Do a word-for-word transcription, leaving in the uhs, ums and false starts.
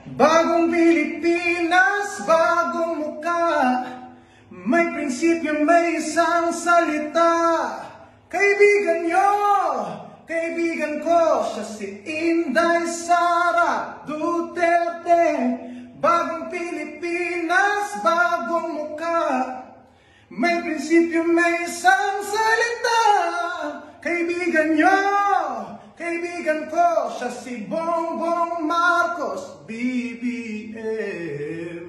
Bagong Pilipinas, bagong muka, may prinsipyo, may isang salita. Kaibigan nyo, kaibigan ko, siya si Inday Sara Duterte. Bagong Pilipinas, bagong muka, may prinsipyo, may isang salita. Kaibigan nyo, kaibigan ko, siya si Bongbong Marcos, B B M.